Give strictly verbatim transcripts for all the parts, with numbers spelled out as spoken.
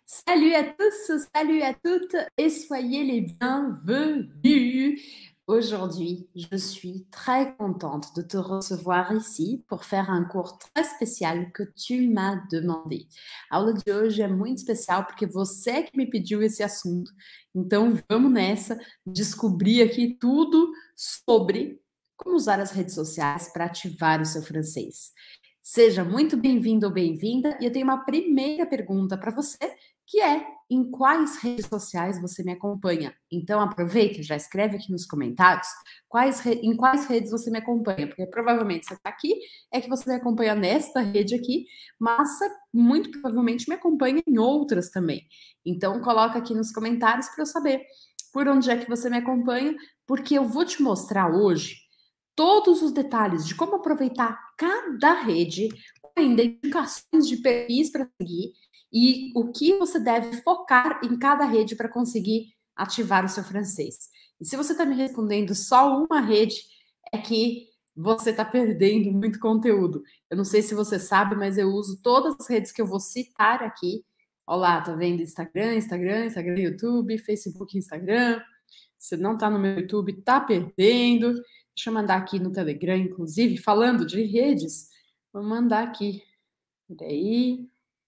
Salut à tous, salut à toutes et soyez les bienvenus. Aujourd'hui, je suis très contente de te recevoir ici pour faire um cours très spécial que tu m'as demandé. A aula de hoje é muito especial porque você que me pediu esse assunto. Então, vamos nessa, descobrir aqui tudo sobre como usar as redes sociais para ativar o seu francês. Seja muito bem-vindo ou bem-vinda e eu tenho uma primeira pergunta para você, que é: em quais redes sociais você me acompanha? Então aproveita e já escreve aqui nos comentários quais re... em quais redes você me acompanha, porque provavelmente você está aqui, é que você me acompanha nesta rede aqui, mas muito provavelmente me acompanha em outras também. Então coloca aqui nos comentários para eu saber por onde é que você me acompanha, porque eu vou te mostrar hoje todos os detalhes de como aproveitar cada rede, com indicações de perfis para seguir e o que você deve focar em cada rede para conseguir ativar o seu francês. E se você está me respondendo só uma rede, é que você está perdendo muito conteúdo. Eu não sei se você sabe, mas eu uso todas as redes que eu vou citar aqui. Olha lá, tá vendo? Instagram, Instagram, Instagram, YouTube, Facebook, Instagram. Se não está no meu YouTube, tá perdendo. Deixa eu mandar aqui no Telegram, inclusive, falando de redes. Vou mandar aqui. Peraí.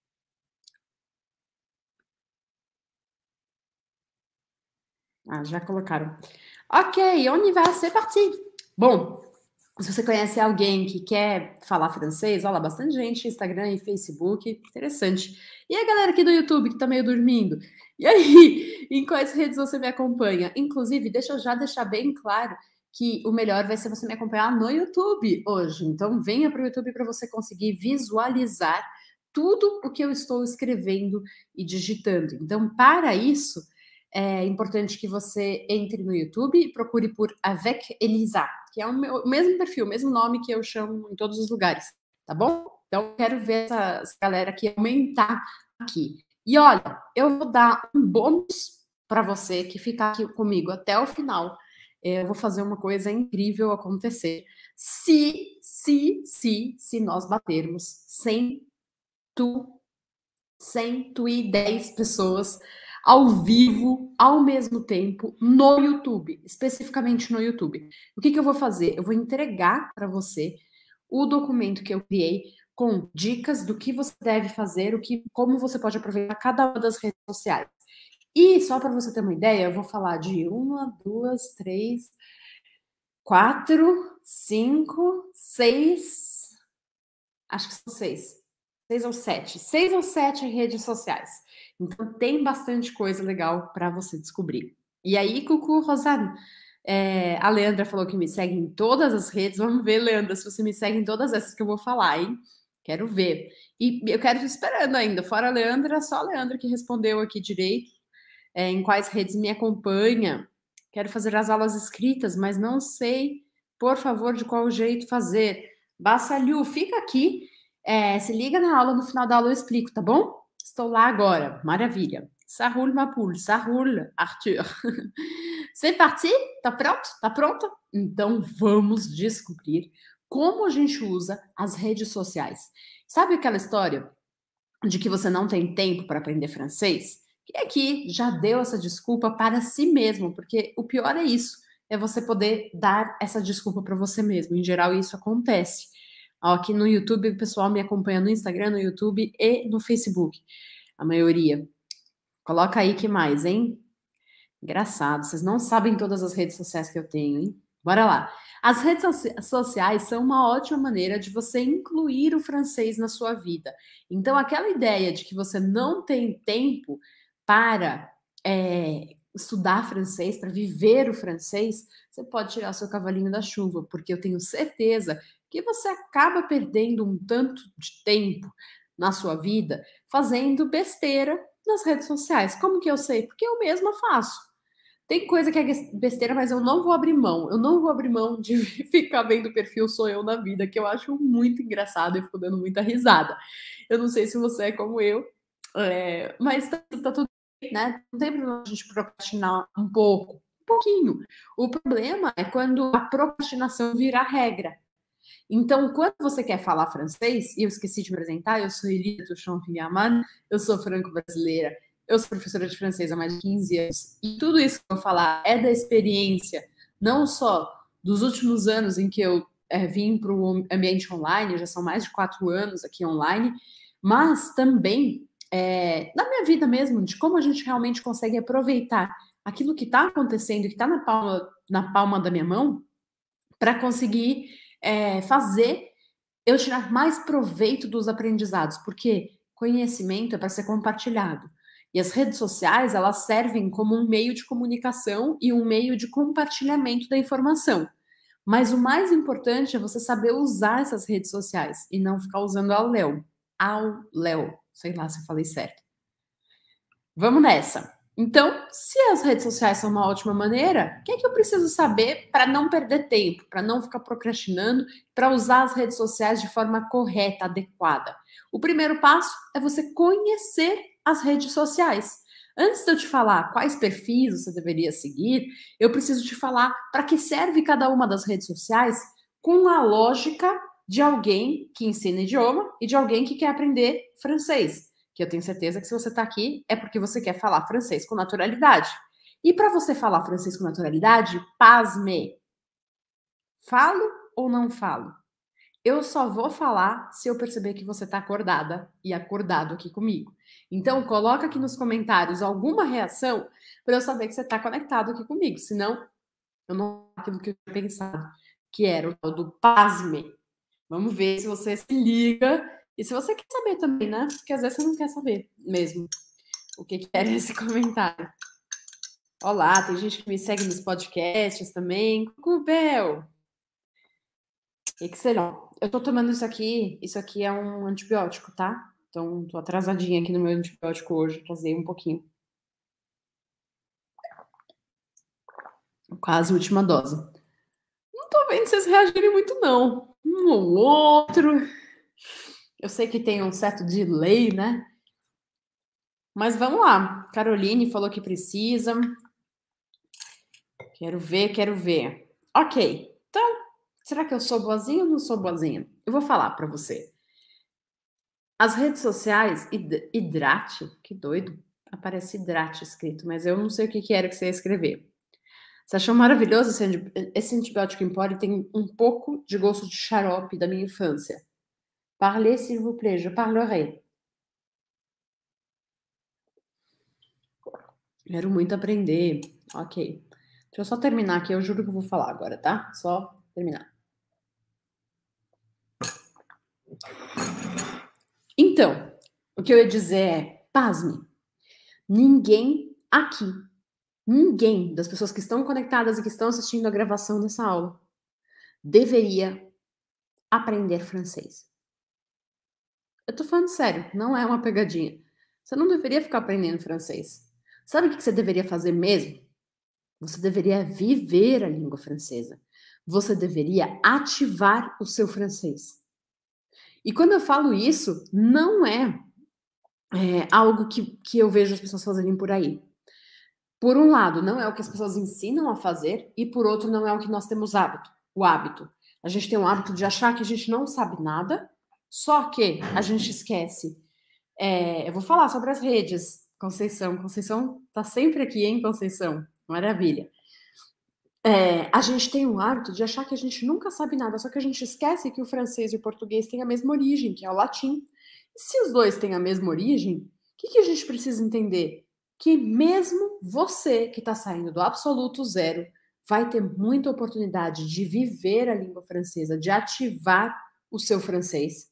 Ah, já colocaram. Ok, on y va, c'est parti. Bom, se você conhece alguém que quer falar francês, olha lá, bastante gente, Instagram e Facebook, interessante. E a galera aqui do YouTube que tá meio dormindo? E aí, em quais redes você me acompanha? Inclusive, deixa eu já deixar bem claro que o melhor vai ser você me acompanhar no YouTube hoje. Então, venha para o YouTube para você conseguir visualizar tudo o que eu estou escrevendo e digitando. Então, para isso, é importante que você entre no YouTube e procure por Avec Elisa, que é o, meu, o mesmo perfil, o mesmo nome que eu chamo em todos os lugares, tá bom? Então, eu quero ver essa, essa galera aqui aumentar aqui. E olha, eu vou dar um bônus para você que ficar aqui comigo até o final. Eu vou fazer uma coisa incrível acontecer. Se, se, se, se nós batermos cem, cento e dez pessoas ao vivo, ao mesmo tempo, no YouTube, especificamente no YouTube. O que, que eu vou fazer? Eu vou entregar para você o documento que eu criei com dicas do que você deve fazer, o que, como você pode aproveitar cada uma das redes sociais. E só para você ter uma ideia, eu vou falar de uma, duas, três, quatro, cinco, seis, acho que são seis. Seis ou sete. Seis ou sete redes sociais. Então, tem bastante coisa legal para você descobrir. E aí, Cucu, Rosana, é, a Leandra falou que me segue em todas as redes. Vamos ver, Leandra, se você me segue em todas essas que eu vou falar, hein? Quero ver. E eu quero ir esperando ainda. Fora a Leandra, só a Leandra que respondeu aqui direito. É, em quais redes me acompanha. Quero fazer as aulas escritas, mas não sei, por favor, de qual jeito fazer. Bassaliu, fica aqui. É, se liga na aula, no final da aula eu explico, tá bom? Estou lá agora, maravilha. Ça roule, ma poule, ça roule, Arthur. C'est parti? Tá pronto? Tá pronta? Então vamos descobrir como a gente usa as redes sociais. Sabe aquela história de que você não tem tempo para aprender francês? E aqui já deu essa desculpa para si mesmo, porque o pior é isso, é você poder dar essa desculpa para você mesmo. Em geral, isso acontece. Aqui no YouTube, o pessoal me acompanha no Instagram, no YouTube e no Facebook. A maioria. Coloca aí que mais, hein? Engraçado, vocês não sabem todas as redes sociais que eu tenho, hein? Bora lá. As redes sociais são uma ótima maneira de você incluir o francês na sua vida. Então, aquela ideia de que você não tem tempo para é, estudar francês, para viver o francês, você pode tirar seu cavalinho da chuva, porque eu tenho certeza que você acaba perdendo um tanto de tempo na sua vida fazendo besteira nas redes sociais. Como que eu sei? Porque eu mesma faço. Tem coisa que é besteira, mas eu não vou abrir mão. Eu não vou abrir mão de ficar vendo o perfil Sou Eu na Vida, que eu acho muito engraçado e fico dando muita risada. Eu não sei se você é como eu, é, mas tá, tá tudo bem, né? Não tem problema a gente procrastinar um pouco, um pouquinho. O problema é quando a procrastinação vira regra. Então, quando você quer falar francês, e eu esqueci de me apresentar, eu sou Elisa Tuchon Filhaman, eu sou franco-brasileira Eu sou professora de francês há mais de quinze anos. E tudo isso que eu vou falar é da experiência, não só dos últimos anos em que eu é, vim para o ambiente online, já são mais de quatro anos aqui online, mas também é, na minha vida mesmo, de como a gente realmente consegue aproveitar aquilo que está acontecendo, que está na palma, na palma da minha mão, para conseguir é, fazer eu tirar mais proveito dos aprendizados, porque conhecimento é para ser compartilhado. E as redes sociais, elas servem como um meio de comunicação e um meio de compartilhamento da informação. Mas o mais importante é você saber usar essas redes sociais e não ficar usando ao léu. Ao léu. Sei lá se eu falei certo. Vamos nessa. Então, se as redes sociais são uma ótima maneira, o que é que eu preciso saber para não perder tempo, para não ficar procrastinando, para usar as redes sociais de forma correta, adequada? O primeiro passo é você conhecer as redes sociais. Antes de eu te falar quais perfis você deveria seguir, eu preciso te falar para que serve cada uma das redes sociais com a lógica de alguém que ensina idioma e de alguém que quer aprender francês. Que eu tenho certeza que se você está aqui é porque você quer falar francês com naturalidade. E para você falar francês com naturalidade, pasme. Falo ou não falo? Eu só vou falar se eu perceber que você está acordada e acordado aqui comigo. Então, coloca aqui nos comentários alguma reação para eu saber que você está conectado aqui comigo. Senão, eu não aquilo que eu tinha pensado, que era o tal do pasme. Vamos ver se você se liga. E se você quer saber também, né? Porque às vezes você não quer saber mesmo o que, que era esse comentário. Olá, tem gente que me segue nos podcasts também. Cucubel! Excelente. Eu tô tomando isso aqui. Isso aqui é um antibiótico, tá? Então, tô atrasadinha aqui no meu antibiótico hoje. Atrasei um pouquinho. Quase a última dose. Não tô vendo vocês reagirem muito, não. Um ou outro. Eu sei que tem um certo delay, né? Mas vamos lá. Caroline falou que precisa. Quero ver, quero ver. Ok. Então, será que eu sou boazinha ou não sou boazinha? Eu vou falar para você. As redes sociais, hidrate, que doido. Aparece hidrate escrito, mas eu não sei o que, que era que você ia escrever. Você achou maravilhoso esse, esse antibiótico em pó? Ele tem um pouco de gosto de xarope da minha infância. Parlez, s'il vous plaît, je parlerai. Quero muito aprender. Ok. Deixa eu só terminar aqui, eu juro que eu vou falar agora, tá? Só terminar. Então, o que eu ia dizer é, pasme, ninguém aqui, ninguém das pessoas que estão conectadas e que estão assistindo a gravação dessa aula deveria aprender francês. Eu tô falando sério, não é uma pegadinha. Você não deveria ficar aprendendo francês. Sabe o que você deveria fazer mesmo? Você deveria viver a língua francesa. Você deveria ativar o seu francês. E quando eu falo isso, não é, é algo que, que eu vejo as pessoas fazerem por aí. Por um lado, não é o que as pessoas ensinam a fazer, e por outro, não é o que nós temos hábito, o hábito. A gente tem um hábito de achar que a gente não sabe nada, só que a gente esquece. É, eu vou falar sobre as redes, Conceição. Conceição tá sempre aqui, hein, Conceição? Maravilha. É, a gente tem um hábito de achar que a gente nunca sabe nada, só que a gente esquece que o francês e o português têm a mesma origem, que é o latim. E se os dois têm a mesma origem, o que, que a gente precisa entender? Que mesmo você que está saindo do absoluto zero vai ter muita oportunidade de viver a língua francesa, de ativar o seu francês,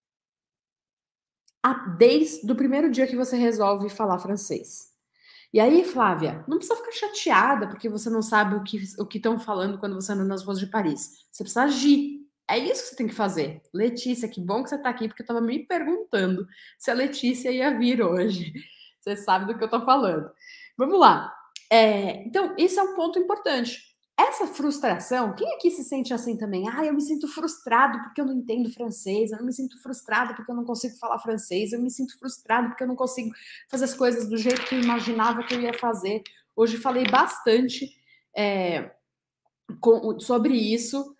desde o primeiro dia que você resolve falar francês. E aí, Flávia, não precisa ficar chateada porque você não sabe o que o que estão falando quando você anda nas ruas de Paris. Você precisa agir. É isso que você tem que fazer. Letícia, que bom que você está aqui, porque eu estava me perguntando se a Letícia ia vir hoje. Você sabe do que eu estou falando. Vamos lá. É, então, esse é um ponto importante. Essa frustração, quem aqui se sente assim também? Ah, eu me sinto frustrado porque eu não entendo francês, eu me sinto frustrado porque eu não consigo falar francês, eu me sinto frustrado porque eu não consigo fazer as coisas do jeito que eu imaginava que eu ia fazer. Hoje falei bastante é, com, sobre isso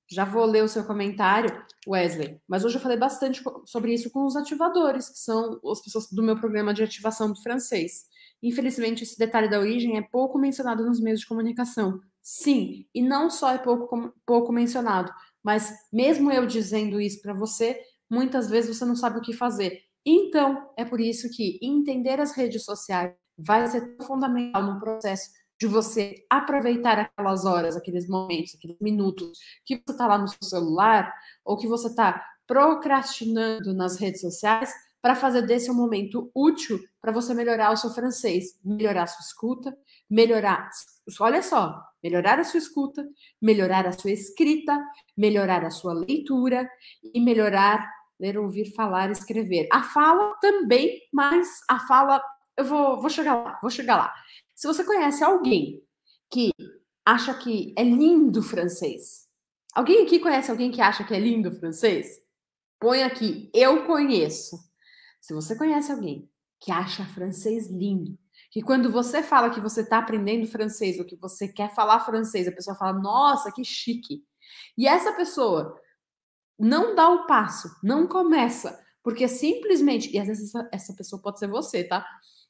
Já vou ler o seu comentário, Wesley. Mas hoje eu falei bastante sobre isso com os ativadores, que são as pessoas do meu programa de ativação do francês. Infelizmente, esse detalhe da origem é pouco mencionado nos meios de comunicação. Sim, e não só é pouco, pouco mencionado, mas mesmo eu dizendo isso para você, muitas vezes você não sabe o que fazer. Então, é por isso que entender as redes sociais vai ser fundamental no processo de você aproveitar aquelas horas, aqueles momentos, aqueles minutos que você está lá no seu celular ou que você está procrastinando nas redes sociais para fazer desse um momento útil para você melhorar o seu francês, melhorar a sua escuta, melhorar, olha só, melhorar a sua escuta, melhorar a sua escrita, melhorar a sua leitura e melhorar ler, ouvir, falar, escrever. A fala também, mas a fala, eu vou, vou chegar lá, vou chegar lá. Se você conhece alguém que acha que é lindo francês, alguém aqui conhece alguém que acha que é lindo francês? Põe aqui, eu conheço. Se você conhece alguém que acha francês lindo, que quando você fala que você está aprendendo francês ou que você quer falar francês, a pessoa fala, nossa, que chique. E essa pessoa não dá o passo, não começa, porque simplesmente, e às vezes essa, essa pessoa pode ser você, tá?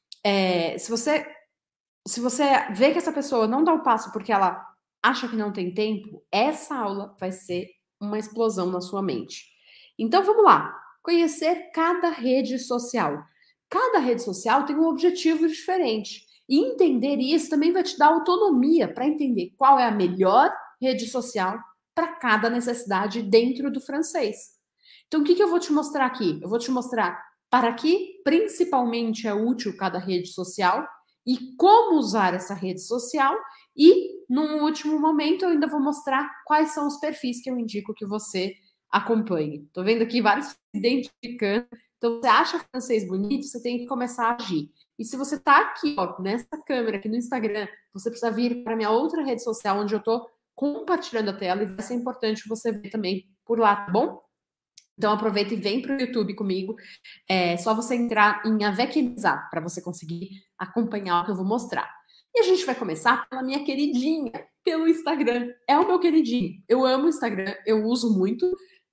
É, se você se você vê que essa pessoa não dá o passo porque ela acha que não tem tempo, essa aula vai ser uma explosão na sua mente. Então vamos lá, conhecer cada rede social. Cada rede social tem um objetivo diferente. E entender isso também vai te dar autonomia para entender qual é a melhor rede social para cada necessidade dentro do francês. Então, o que, que eu vou te mostrar aqui? Eu vou te mostrar para que principalmente é útil cada rede social e como usar essa rede social. E, num último momento, eu ainda vou mostrar quais são os perfis que eu indico que você acompanhe. Estou vendo aqui vários se identificando. Então, você acha francês bonito, você tem que começar a agir. E se você está aqui, ó, nessa câmera, aqui no Instagram, você precisa vir para a minha outra rede social, onde eu estou compartilhando a tela, e vai ser importante você ver também por lá, tá bom? Então, aproveita e vem para o YouTube comigo. É só você entrar em Avequilizar para você conseguir acompanhar o que eu vou mostrar. E a gente vai começar pela minha queridinha, pelo Instagram. É o meu queridinho. Eu amo o Instagram, eu uso muito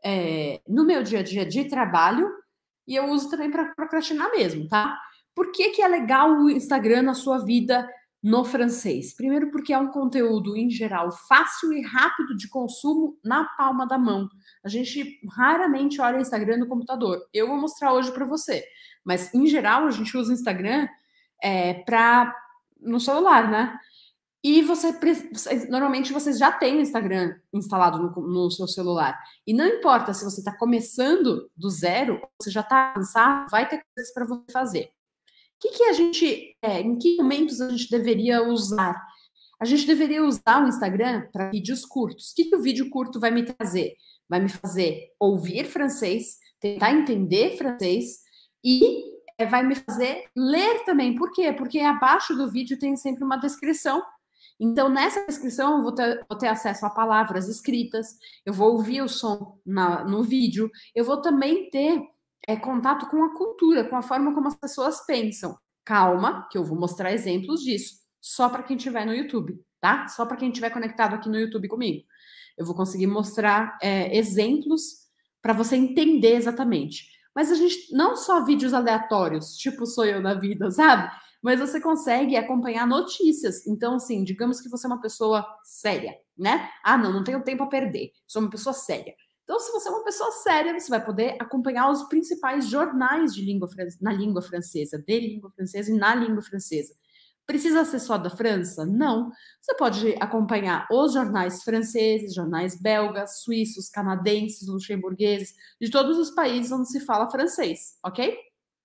é, no meu dia a dia de trabalho e eu uso também para procrastinar mesmo, tá? Por que, que é legal o Instagram na sua vida no francês? Primeiro, porque é um conteúdo, em geral, fácil e rápido de consumo na palma da mão. A gente raramente olha o Instagram no computador. Eu vou mostrar hoje para você. Mas, em geral, a gente usa o Instagram é, para no celular, né? E você, normalmente, vocês já têm o Instagram instalado no, no seu celular. E não importa se você está começando do zero, ou você já está avançado, vai ter coisas para você fazer. O que, que a gente, é, em que momentos a gente deveria usar? A gente deveria usar o Instagram para vídeos curtos. O que, que o vídeo curto vai me trazer? Vai me fazer ouvir francês, tentar entender francês e é, vai me fazer ler também. Por quê? Porque abaixo do vídeo tem sempre uma descrição. Então, nessa descrição, eu vou ter, vou ter acesso a palavras escritas, eu vou ouvir o som na, no vídeo, eu vou também ter é, contato com a cultura, com a forma como as pessoas pensam. Calma, que eu vou mostrar exemplos disso, só para quem estiver no YouTube, tá? Só para quem estiver conectado aqui no YouTube comigo. Eu vou conseguir mostrar é, exemplos para você entender exatamente. Mas a gente, não só vídeos aleatórios, tipo sou eu na vida, sabe? Mas você consegue acompanhar notícias. Então, assim, digamos que você é uma pessoa séria, né? Ah, não, não tenho tempo a perder. Sou uma pessoa séria. Então, se você é uma pessoa séria, você vai poder acompanhar os principais jornais de língua, na língua francesa, de língua francesa e na língua francesa. Precisa ser só da França? Não. Você pode acompanhar os jornais franceses, jornais belgas, suíços, canadenses, luxemburgueses, de todos os países onde se fala francês, ok?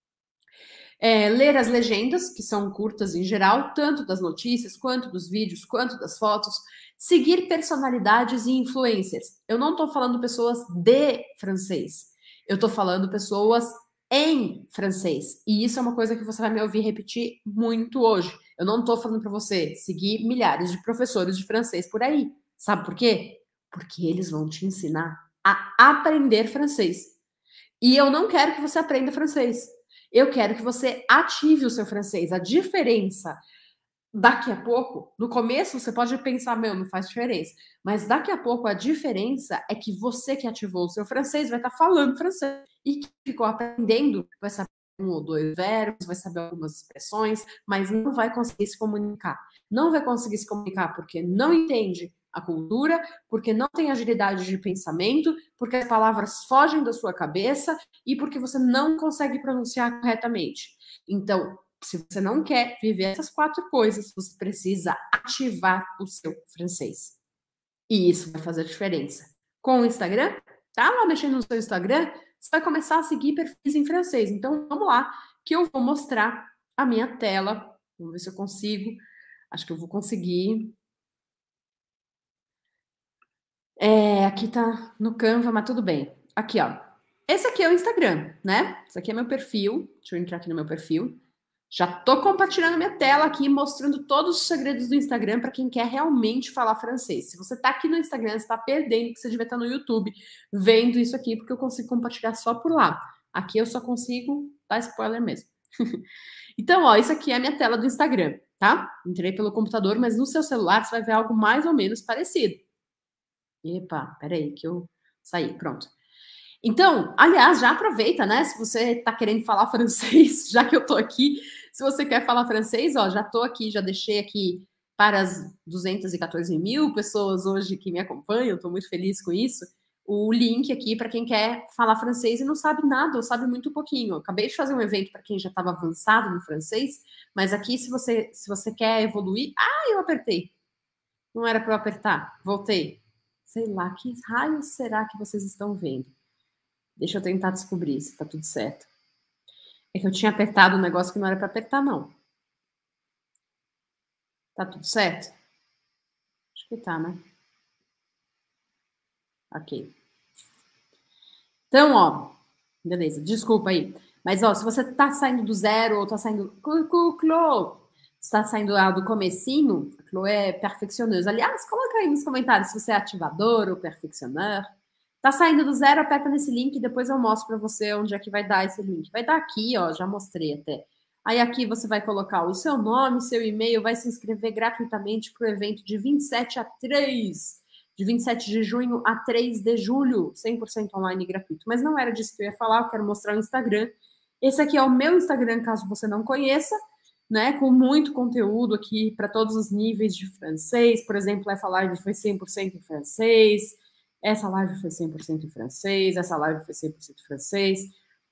É, ler as legendas, que são curtas em geral, tanto das notícias, quanto dos vídeos, quanto das fotos. Seguir personalidades e influencers. Eu não estou falando pessoas de francês. Eu estou falando pessoas em francês. E isso é uma coisa que você vai me ouvir repetir muito hoje. Eu não estou falando para você seguir milhares de professores de francês por aí. Sabe por quê? Porque eles vão te ensinar a aprender francês. E eu não quero que você aprenda francês. Eu quero que você ative o seu francês. A diferença daqui a pouco, no começo você pode pensar, meu, não faz diferença. Mas daqui a pouco a diferença é que você que ativou o seu francês vai estar falando francês. E que ficou aprendendo vai saber um ou dois verbos, vai saber algumas expressões, mas não vai conseguir se comunicar. Não vai conseguir se comunicar porque não entende a cultura, porque não tem agilidade de pensamento, porque as palavras fogem da sua cabeça e porque você não consegue pronunciar corretamente. Então, se você não quer viver essas quatro coisas, você precisa ativar o seu francês. E isso vai fazer diferença. Com o Instagram, tá lá mexendo no seu Instagram, você vai começar a seguir perfis em francês. Então, vamos lá, que eu vou mostrar a minha tela. Vamos ver se eu consigo. Acho que eu vou conseguir. É, aqui tá no Canva, mas tudo bem. Aqui, ó. Esse aqui é o Instagram, né? Esse aqui é meu perfil. Deixa eu entrar aqui no meu perfil. Já tô compartilhando minha tela aqui, mostrando todos os segredos do Instagram para quem quer realmente falar francês. Se você tá aqui no Instagram, você tá perdendo, que você devia estar no YouTube vendo isso aqui, porque eu consigo compartilhar só por lá. Aqui eu só consigo dar spoiler mesmo. Então, ó, isso aqui é a minha tela do Instagram, tá? Entrei pelo computador, mas no seu celular você vai ver algo mais ou menos parecido. Epa, peraí, que eu saí, pronto. Então, aliás, já aproveita, né? Se você tá querendo falar francês, já que eu tô aqui, se você quer falar francês, ó, já tô aqui, já deixei aqui para as duzentas e quatorze mil pessoas hoje que me acompanham, tô muito feliz com isso, o link aqui para quem quer falar francês e não sabe nada, ou sabe muito pouquinho. Eu acabei de fazer um evento para quem já estava avançado no francês, mas aqui, se você, se você quer evoluir... Ah, eu apertei. Não era para eu apertar. Voltei. Sei lá, que raios será que vocês estão vendo? Deixa eu tentar descobrir se tá tudo certo. É que eu tinha apertado um negócio que não era para apertar, não. Tá tudo certo? Acho que tá, né? Ok. Então, ó, beleza, desculpa aí. Mas, ó, se você tá saindo do zero ou tá saindo... Clô, se tá saindo lá do comecinho, a Clô é perfeccionosa. Aliás, coloca aí nos comentários se você é ativador ou perfeccionar. Tá saindo do zero, aperta nesse link e depois eu mostro para você onde é que vai dar esse link. Vai dar aqui, ó, já mostrei até. Aí aqui você vai colocar o seu nome, seu e-mail, vai se inscrever gratuitamente para o evento de vinte e sete a três, de vinte e sete de junho a três de julho, cem por cento online e gratuito. Mas não era disso que eu ia falar, eu quero mostrar o Instagram. Esse aqui é o meu Instagram, caso você não conheça, né, com muito conteúdo aqui para todos os níveis de francês. Por exemplo, essa live foi cem por cento em francês, essa live foi cem por cento em francês, essa live foi cem por cento em francês.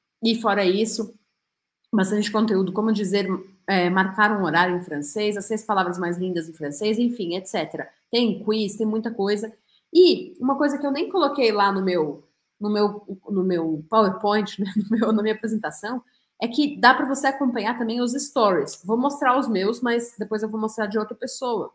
E fora isso, bastante conteúdo, como dizer, é, marcar um horário em francês, as seis palavras mais lindas em francês, enfim, etcétera. Tem quiz, tem muita coisa. E uma coisa que eu nem coloquei lá no meu, no meu, no meu PowerPoint, né, no meu, na minha apresentação, é que dá para você acompanhar também os stories. Vou mostrar os meus, mas depois eu vou mostrar de outra pessoa.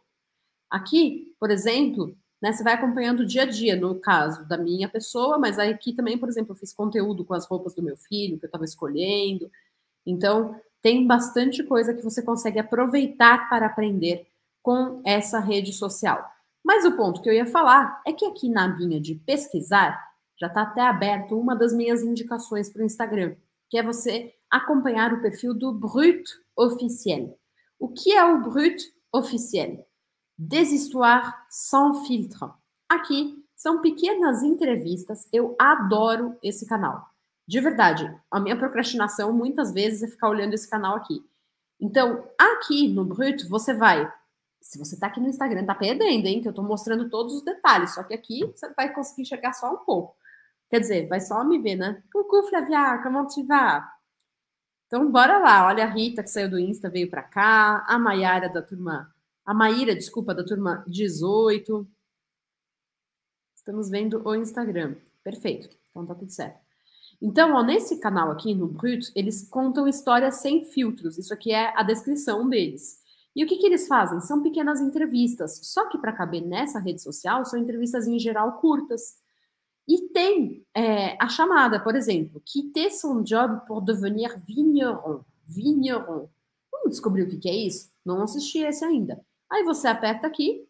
Aqui, por exemplo, né, você vai acompanhando o dia a dia, no caso da minha pessoa, mas aqui também, por exemplo, eu fiz conteúdo com as roupas do meu filho, que eu estava escolhendo. Então, tem bastante coisa que você consegue aproveitar para aprender com essa rede social. Mas o ponto que eu ia falar é que aqui na abinha de pesquisar, já está até aberto uma das minhas indicações para o Instagram, que é você acompanhar o perfil do Brut Officiel. O que é o Brut Officiel? Des histoires sans filtre. Aqui são pequenas entrevistas, eu adoro esse canal. De verdade, a minha procrastinação muitas vezes é ficar olhando esse canal aqui. Então, aqui no Brut, você vai... Se você tá aqui no Instagram, tá perdendo, hein? Que eu tô mostrando todos os detalhes. Só que aqui você vai conseguir chegar só um pouco. Quer dizer, vai só me ver, né? Coucou, Flavia, como tu vas? Então, bora lá. Olha a Rita, que saiu do Insta, veio pra cá. A Maiara da turma... A Maíra, desculpa, da turma dezoito. Estamos vendo o Instagram. Perfeito. Então, tá tudo certo. Então, ó, nesse canal aqui, no Brut, eles contam histórias sem filtros. Isso aqui é a descrição deles. E o que, que eles fazem? São pequenas entrevistas. Só que para caber nessa rede social, são entrevistas em geral curtas. E tem é, a chamada, por exemplo, quitter son job pour devenir vigneron. Vigneron. Vamos descobrir o que, que é isso? Não assisti esse ainda. Aí você aperta aqui.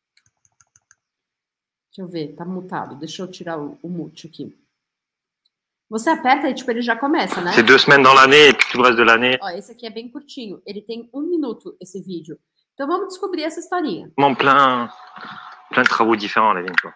Deixa eu ver, tá mutado. Deixa eu tirar o, o mute aqui. Você aperta e, tipo, ele já começa, né? C'est deux semaines dans l'année et puis tout le reste de l'année. Ó, esse aqui é bem curtinho. Ele tem um minuto, esse vídeo. Então vamos descobrir essa historinha. Plein, plein de travaux différents, la vigne, quoi.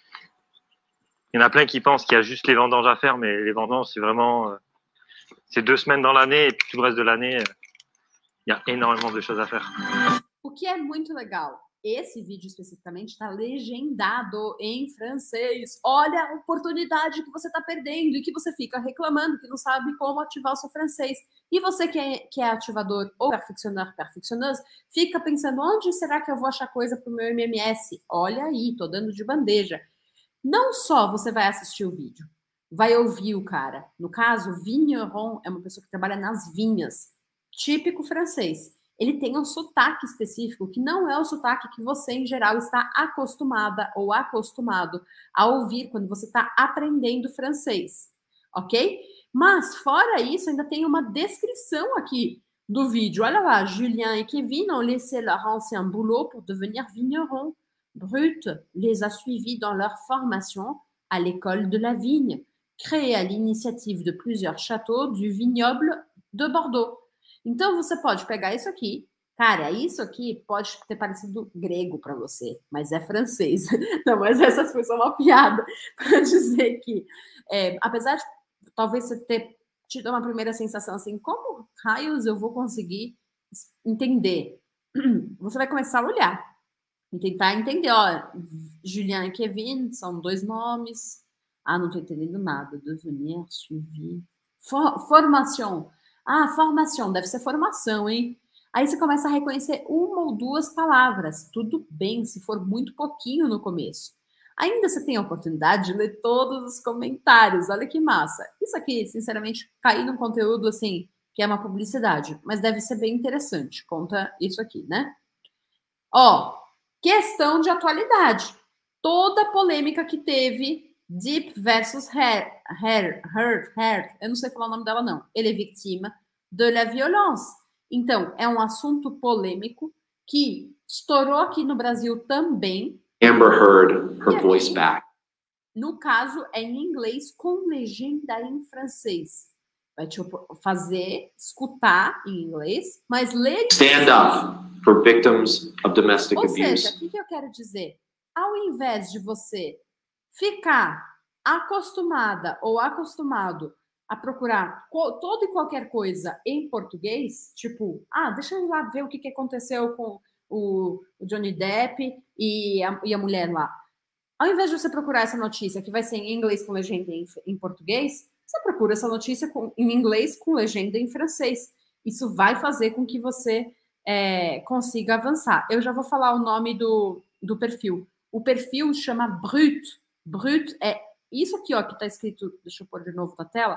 Il y en a plein qui pensent qu'il y a juste les vendanges à faire, mais les vendanges, c'est vraiment... Euh, c'est deux semaines dans l'année, et puis tout le reste de l'année, euh, il y a énormément de choses à faire. O que é muito legal, esse vídeo especificamente está legendado em francês. Olha a oportunidade que você está perdendo e que você fica reclamando que não sabe como ativar o seu francês. E você que é, que é ativador ou perfeccionar, perfeccioneuse, fica pensando, onde será que eu vou achar coisa para o meu M M S? Olha aí, tô dando de bandeja. Não só você vai assistir o vídeo, vai ouvir o cara. No caso, vigneron é uma pessoa que trabalha nas vinhas, típico francês. Ele tem um sotaque específico que não é o sotaque que você, em geral, está acostumada ou acostumado a ouvir quando você está aprendendo francês, ok? Mas, fora isso, ainda tem uma descrição aqui do vídeo. Olha lá, Julien et Kevin ont laissé leur ancien boulot pour devenir vignerons. Brut les a suivis dans leur formation à l'école de la vigne, créée à l'initiative de plusieurs châteaux du vignoble de Bordeaux. Então, você pode pegar isso aqui. Cara, isso aqui pode ter parecido grego para você, mas é francês. Não, mas essa foi só uma piada para dizer que, é, apesar de talvez você ter tido uma primeira sensação assim, como raios eu vou conseguir entender? Você vai começar a olhar e tentar entender. Ó, Julien e Kevin são dois nomes. Ah, não estou entendendo nada. Devenir, suivi. For, formação. Ah, formação, deve ser formação, hein? Aí você começa a reconhecer uma ou duas palavras. Tudo bem, se for muito pouquinho no começo. Ainda você tem a oportunidade de ler todos os comentários. Olha que massa. Isso aqui, sinceramente, cair num conteúdo assim, que é uma publicidade, mas deve ser bem interessante. Conta isso aqui, né? Ó, questão de atualidade. Toda a polêmica que teve Deep versus Her, Her, Her, Her, eu não sei falar o nome dela não. Ele é vítima de la violence. Então, é um assunto polêmico que estourou aqui no Brasil também. Amber Heard, her voice back. No caso, é em inglês com legenda em francês. Vai te fazer escutar em inglês, mas ler em Stand up for victims of domestic Ou abuse. seja, o que, que eu quero dizer? Ao invés de você ficar acostumada ou acostumado a procurar toda e qualquer coisa em português, tipo, ah, deixa eu ir lá ver o que, que aconteceu com o, o Johnny Depp e a, e a mulher lá. Ao invés de você procurar essa notícia que vai ser em inglês com legenda em, em português, você procura essa notícia com, em inglês com legenda em francês. Isso vai fazer com que você é, consiga avançar. Eu já vou falar o nome do, do perfil. O perfil chama Brut. Brut é isso aqui, ó, que está escrito, deixa eu pôr de novo na tela.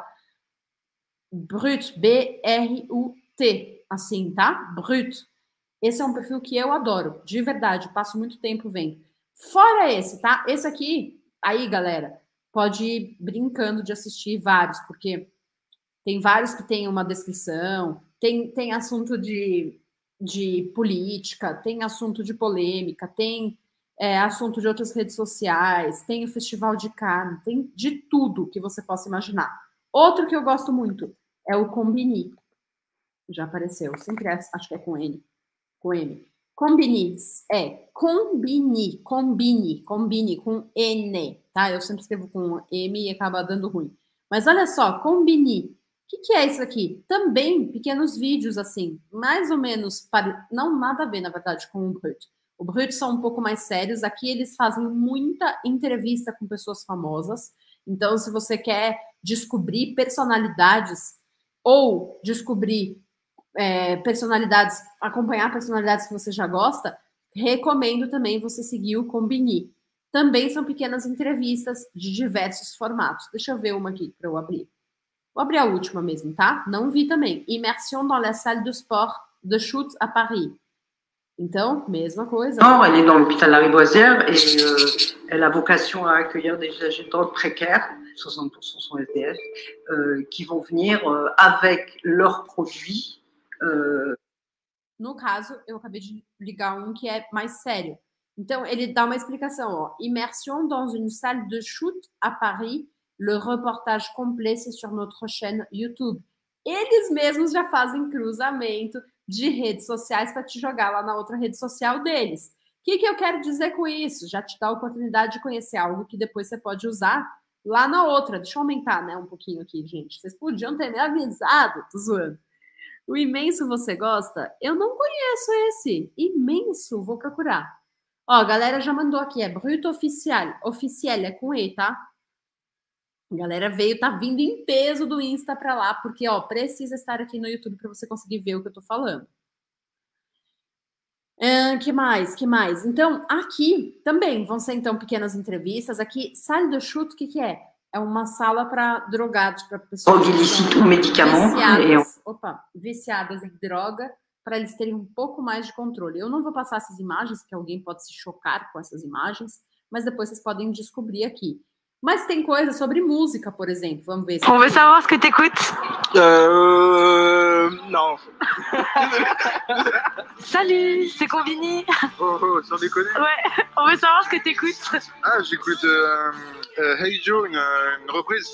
Brut, B R U T, assim, tá? Brut. Esse é um perfil que eu adoro, de verdade, passo muito tempo vendo. Fora esse, tá? Esse aqui, aí, galera, pode ir brincando de assistir vários, porque tem vários que tem uma descrição, tem, tem assunto de, de política, tem assunto de polêmica, tem é, assunto de outras redes sociais, tem o Festival de Cannes, tem de tudo que você possa imaginar. Outro que eu gosto muito é o Combini. Já apareceu, sempre é, acho que é com N. Com M. Combini, é, combini, combini, combini, com N, tá? Eu sempre escrevo com M e acaba dando ruim. Mas olha só, combini. O que, que é isso aqui? Também pequenos vídeos, assim, mais ou menos, para... não nada a ver, na verdade, com o Brut. O Brut são um pouco mais sérios. Aqui eles fazem muita entrevista com pessoas famosas. Então, se você quer descobrir personalidades ou descobrir É, personalidades, acompanhar personalidades que você já gosta, recomendo também você seguir o Combini. Também são pequenas entrevistas de diversos formatos. Deixa eu ver uma aqui para eu abrir. Vou abrir a última mesmo, tá? Não vi também. Immersion dans la salle de sport de chute à Paris. Então, mesma coisa. Non, elle est dans l'hôpital Lariboisière et euh, elle a vocation à accueillir des agents précaires, soixante pour cent sont S D F, euh, qui vont venir euh, avec leurs produits. Uh... No caso, eu acabei de ligar um que é mais sério. Então, ele dá uma explicação. Ó. Immersion dans une salle de shoot à Paris. Le reportage complet, c'est sur notre chaîne YouTube. eles mesmos já fazem cruzamento de redes sociais para te jogar lá na outra rede social deles. O que, que eu quero dizer com isso? Já te dá a oportunidade de conhecer algo que depois você pode usar lá na outra. Deixa eu aumentar, né, um pouquinho aqui, gente. Vocês podiam ter me avisado, tô zoando. O Imenso Você Gosta? Eu não conheço esse. Imenso, vou procurar. Ó, a galera já mandou aqui, é Bruto Oficial. Oficial é com E, tá? A galera veio, tá vindo em peso do Insta pra lá, porque, ó, precisa estar aqui no YouTube para você conseguir ver o que eu tô falando. Ah, que mais? Que mais? Então, aqui também vão ser, então, pequenas entrevistas. Aqui, salle de chute, o que que é? É uma sala para drogados, para pessoas Drogue illicite ou medicamento. viciadas, opa, viciadas em droga, para eles terem um pouco mais de controle. Eu não vou passar essas imagens, porque alguém pode se chocar com essas imagens, mas depois vocês podem descobrir aqui. Mas tem coisas sobre música, por exemplo. Vamos ver. On veut savoir ce que t'écoutes. Euh... Non. Salut, c'est Combini. Oh, oh, sans déconner. Ouais, on veut savoir ce que t'écoutes. Ah, j'écoute euh, euh, Hey Joe, une, une reprise.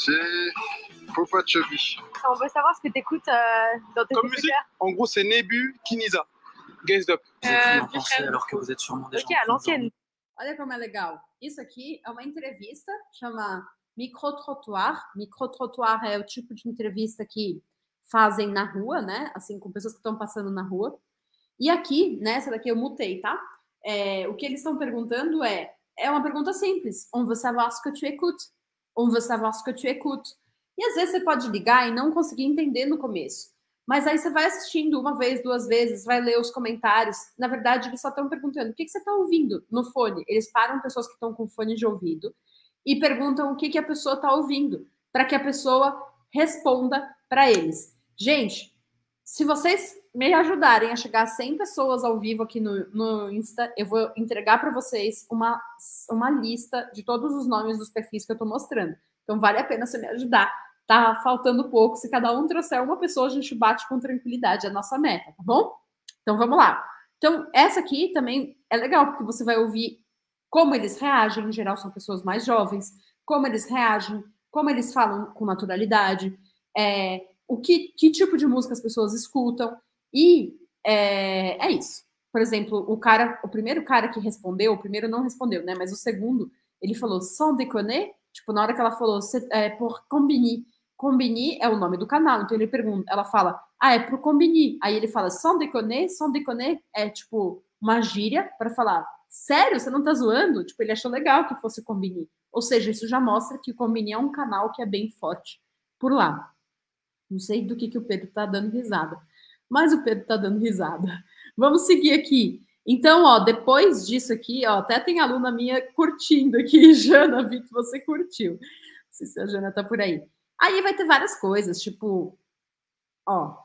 C'est Popa Chubby. On veut savoir ce que t'écoutes euh, dans tes Comme musique, en gros, c'est Nebu, Kinisa. Gaze Up. Euh, Vous pensez alors que vous êtes sûrement des Ok, gens à qui ont l'ancienne. Olha como é legal. Isso aqui é uma entrevista, chama microtrottoir. Microtrottoir é o tipo de entrevista que fazem na rua, né? Assim, com pessoas que estão passando na rua. E aqui, nessa daqui eu mutei, tá? É, o que eles estão perguntando é, é uma pergunta simples. On veut savoir ce que tu écoutes. On veut savoir ce que tu écoutes. E às vezes você pode ligar e não conseguir entender no começo. Mas aí você vai assistindo uma vez, duas vezes, vai ler os comentários. Na verdade, eles só estão perguntando o que, que você está ouvindo no fone. Eles param pessoas que estão com fone de ouvido e perguntam o que, que a pessoa está ouvindo, para que a pessoa responda para eles. Gente, se vocês me ajudarem a chegar a cem pessoas ao vivo aqui no, no Insta, eu vou entregar para vocês uma, uma lista de todos os nomes dos perfis que eu estou mostrando. Então, vale a pena você me ajudar. Tá faltando pouco. Se cada um trouxer uma pessoa, a gente bate com tranquilidade. É a nossa meta, tá bom? Então, vamos lá. Então, essa aqui também é legal, porque você vai ouvir como eles reagem. Em geral, são pessoas mais jovens. Como eles reagem, como eles falam com naturalidade, é, o que, que tipo de música as pessoas escutam. E é, é isso. Por exemplo, o cara, o primeiro cara que respondeu, o primeiro não respondeu, né? Mas o segundo, ele falou sans déconner. Tipo, na hora que ela falou é, por Combini. Combini é o nome do canal. Então ele pergunta, ela fala, ah, é pro Combini. Aí ele fala, sans déconner, sans déconner é tipo uma gíria para falar, sério, você não tá zoando? Tipo, ele achou legal que fosse Combini. Ou seja, isso já mostra que o Combini é um canal que é bem forte por lá. Não sei do que, que o Pedro tá dando risada, mas o Pedro tá dando risada. Vamos seguir aqui. Então, ó, depois disso aqui, ó, até tem aluna minha curtindo aqui. Jana, vi que você curtiu. Não sei se a Jana tá por aí. Aí vai ter várias coisas, tipo, ó.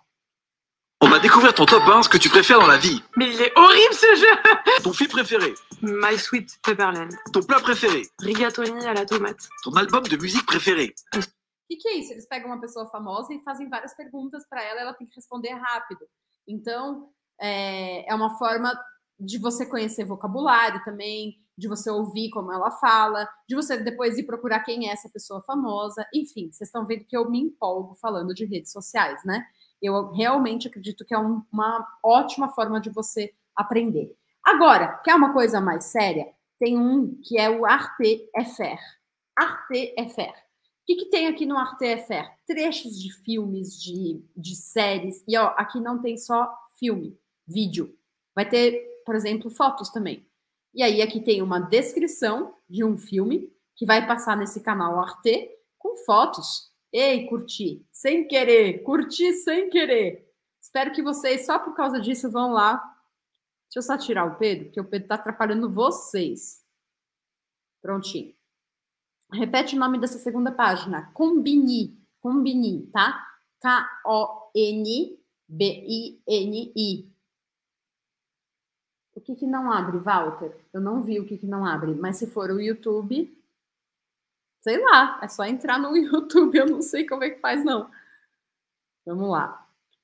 On va découvrir ton top un, ce que tu préfères dans la vie. Mais il est horrible ce jeu. Ton film préféré. My Sweet Pepperland. Ton plat préféré. Rigatoni à la tomate. Ton album de musique préféré. O que, que é isso? Eles pegam uma pessoa famosa e fazem várias perguntas para ela, ela tem que responder rápido. Então, é, é uma forma de você conhecer vocabulário também, de você ouvir como ela fala, de você depois ir procurar quem é essa pessoa famosa. Enfim, vocês estão vendo que eu me empolgo falando de redes sociais, né? Eu realmente acredito que é um, uma ótima forma de você aprender. Agora, quer uma coisa mais séria? Tem um que é o Arte F R. Arte F R. O que, que tem aqui no Arte F R? Trechos de filmes, de, de séries. E ó, aqui não tem só filme, vídeo. Vai ter, por exemplo, fotos também. E aí aqui tem uma descrição de um filme que vai passar nesse canal Arte com fotos. Ei, curti, sem querer, curti sem querer. Espero que vocês, só por causa disso, vão lá. Deixa eu só tirar o Pedro, porque o Pedro tá atrapalhando vocês. Prontinho. Repete o nome dessa segunda página. Combini. Combini, tá? K O N B I N I. O que que não abre, Walter? Eu não vi o que que não abre, mas se for o YouTube, sei lá, é só entrar no YouTube, eu não sei como é que faz, não. Vamos lá.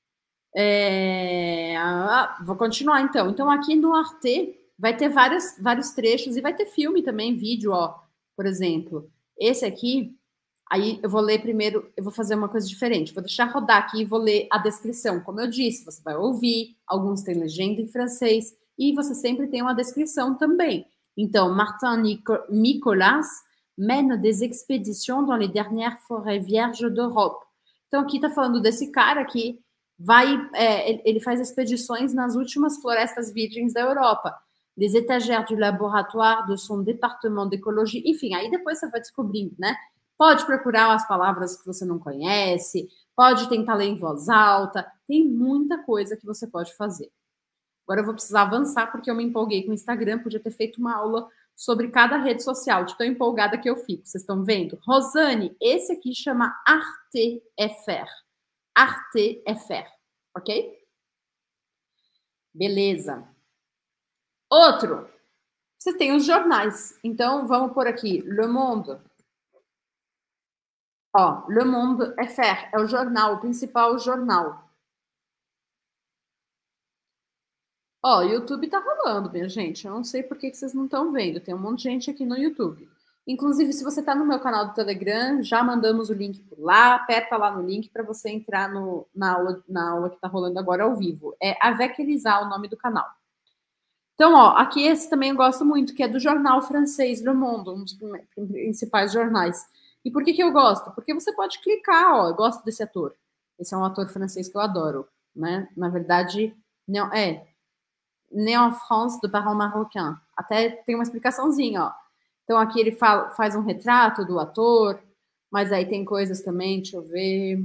É... Ah, vou continuar, então. Então, aqui no Arte vai ter vários, vários trechos e vai ter filme também, vídeo, ó. Por exemplo, esse aqui Aí eu vou ler primeiro, eu vou fazer uma coisa diferente. Vou deixar rodar aqui e vou ler a descrição. Como eu disse, você vai ouvir, alguns têm legenda em francês, e você sempre tem uma descrição também. Então, Martin Nicolas mène des expéditions dans les dernières forêts vierges d'Europe. Então, aqui está falando desse cara que vai, é, ele faz expedições nas últimas florestas virgens da Europa. Les étagères du laboratoire de son département d'écologie. Enfim, aí depois você vai descobrindo, né? Pode procurar as palavras que você não conhece, pode tentar ler em voz alta, tem muita coisa que você pode fazer. Agora eu vou precisar avançar porque eu me empolguei com o Instagram, podia ter feito uma aula sobre cada rede social, de tão empolgada que eu fico. Vocês estão vendo? Rosane, esse aqui chama Arte F R. Arte F R, ok? Beleza. Outro, você tem os jornais. Então, vamos por aqui, Le Monde. Ó, Le Monde F R é o jornal, o principal jornal. Ó, o YouTube tá rolando, minha gente. Eu não sei por que que vocês não estão vendo. Tem um monte de gente aqui no YouTube. Inclusive, se você tá no meu canal do Telegram, já mandamos o link por lá. Aperta lá no link para você entrar no, na, aula, na aula que tá rolando agora ao vivo. É Avec Elisa, o nome do canal. Então, ó, aqui esse também eu gosto muito, que é do jornal francês Le Monde, um dos principais jornais. E por que que eu gosto? Porque você pode clicar, ó, eu gosto desse ator. Esse é um ator francês que eu adoro, né? Na verdade, não, é né en France, de parents marocains. Até tem uma explicaçãozinha, ó. Então, aqui ele fala, faz um retrato do ator, mas aí tem coisas também, deixa eu ver.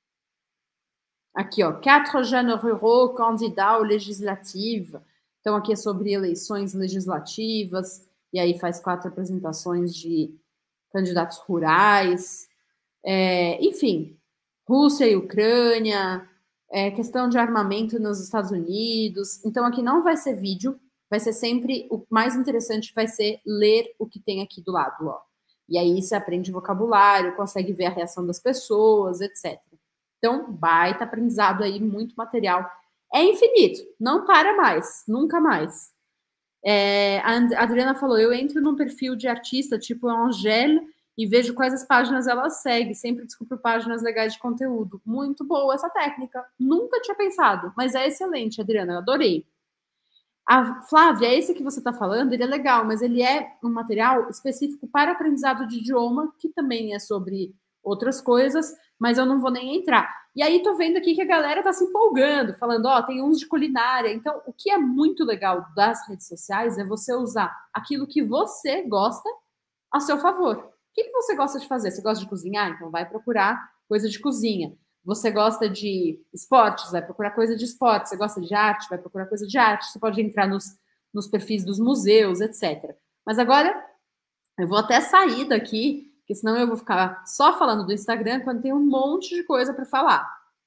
Aqui, ó, quatre jeunes ruraux candidats aux législatives. Então, aqui é sobre eleições legislativas, e aí faz quatro apresentações de candidatos rurais, é, enfim, Rússia e Ucrânia, é, questão de armamento nos Estados Unidos. Então, aqui não vai ser vídeo, vai ser sempre, o mais interessante vai ser ler o que tem aqui do lado, ó. E aí você aprende vocabulário, consegue ver a reação das pessoas, etcétera. Então, baita aprendizado aí, muito material. É infinito, não para mais, nunca mais. É, a Adriana falou, eu entro num perfil de artista tipo Angèle e vejo quais as páginas ela segue, sempre descubro páginas legais de conteúdo. Muito boa essa técnica, nunca tinha pensado, mas é excelente, Adriana, eu adorei. A Flávia, esse que você está falando, ele é legal, mas ele é um material específico para aprendizado de idioma, que também é sobre outras coisas, mas eu não vou nem entrar. E aí tô vendo aqui que a galera tá se empolgando, falando, ó, tem uns de culinária. Então, o que é muito legal das redes sociais é você usar aquilo que você gosta a seu favor. O que, que você gosta de fazer? Você gosta de cozinhar? Então vai procurar coisa de cozinha. Você gosta de esportes? Vai procurar coisa de esporte. Você gosta de arte? Vai procurar coisa de arte. Você pode entrar nos, nos perfis dos museus, etcétera. Mas agora, eu vou até sair daqui, porque senão eu vou ficar só falando do Instagram quando tem um monte de coisa para falar.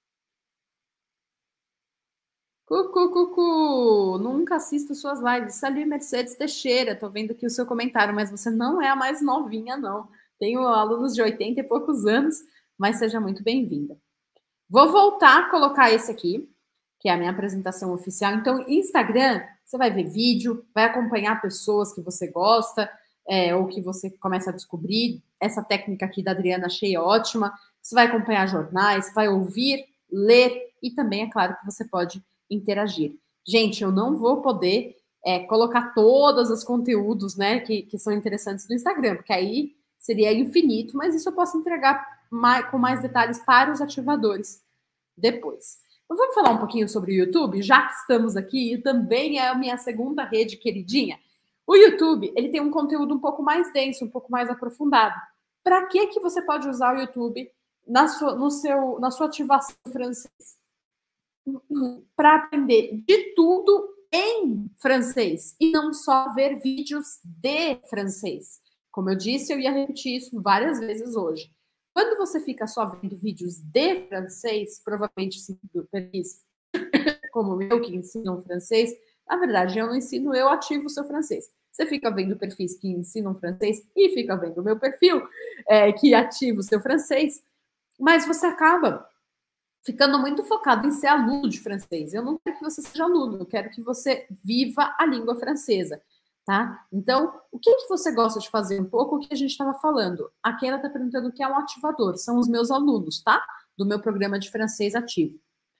Cucu, cucu, nunca assisto suas lives. Salut, Mercedes Teixeira, tô vendo aqui o seu comentário, mas você não é a mais novinha, não. Tenho alunos de oitenta e poucos anos, mas seja muito bem-vinda. Vou voltar a colocar esse aqui, que é a minha apresentação oficial. Então, Instagram, você vai ver vídeo, vai acompanhar pessoas que você gosta, é, ou que você começa a descobrir. Essa técnica aqui da Adriana achei ótima. Você vai acompanhar jornais, vai ouvir, ler e também, é claro, que você pode interagir. Gente, eu não vou poder é, colocar todos os conteúdos, né, que, que são interessantes do Instagram, porque aí seria infinito, mas isso eu posso entregar mais, com mais detalhes para os ativadores depois. Então, vamos falar um pouquinho sobre o YouTube, já que estamos aqui, e também é a minha segunda rede queridinha. O YouTube, ele tem um conteúdo um pouco mais denso, um pouco mais aprofundado. Para que que você pode usar o YouTube na sua, no seu, na sua ativação francês? Para aprender de tudo em francês e não só ver vídeos de francês. Como eu disse, eu ia repetir isso várias vezes hoje. Quando você fica só vendo vídeos de francês, provavelmente se perfis como o meu, que ensinam francês, na verdade, eu não ensino, eu ativo o seu francês. Você fica vendo perfis que ensinam francês e fica vendo o meu perfil, é, que ativa o seu francês, mas você acaba ficando muito focado em ser aluno de francês. Eu não quero que você seja aluno, eu quero que você viva a língua francesa. tá? Então, o que, que você gosta de fazer? Um pouco o que a gente estava falando. Aqui ela está perguntando o que é um ativador. São os meus alunos, tá? Do meu programa de francês ativo.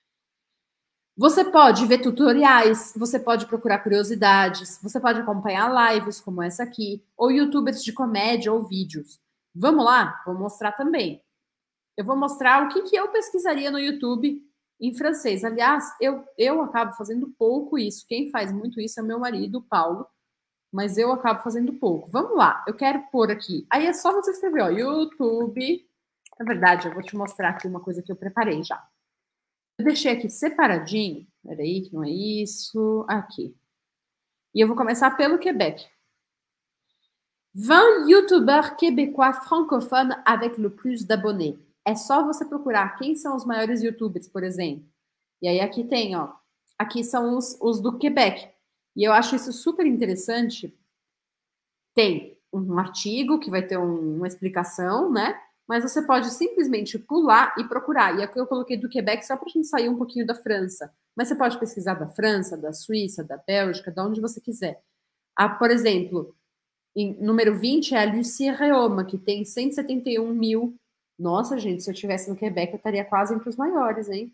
Você pode ver tutoriais, você pode procurar curiosidades, você pode acompanhar lives como essa aqui, ou youtubers de comédia ou vídeos. Vamos lá? Vou mostrar também. Eu vou mostrar o que, que eu pesquisaria no YouTube em francês. Aliás, eu, eu acabo fazendo pouco isso. Quem faz muito isso é meu marido, Paulo, mas eu acabo fazendo pouco. Vamos lá, eu quero pôr aqui. Aí é só você escrever, ó, YouTube. Na verdade, eu vou te mostrar aqui uma coisa que eu preparei já. Eu deixei aqui separadinho. Peraí, que não é isso. Aqui. E eu vou começar pelo Québec. vingt youtubeurs québécois francophones avec le plus d'abonnés. É só você procurar quem são os maiores youtubers, por exemplo. E aí aqui tem, ó. Aqui são os, os do Québec. E eu acho isso super interessante. Tem um artigo que vai ter um, uma explicação, né? Mas você pode simplesmente pular e procurar. E aqui eu coloquei do Quebec só para a gente sair um pouquinho da França. Mas você pode pesquisar da França, da Suíça, da Bélgica, de onde você quiser. Ah, por exemplo, em número vinte é a Lucie Reoma, que tem cento e setenta e um mil. Nossa, gente, se eu estivesse no Quebec, eu estaria quase entre os maiores, hein?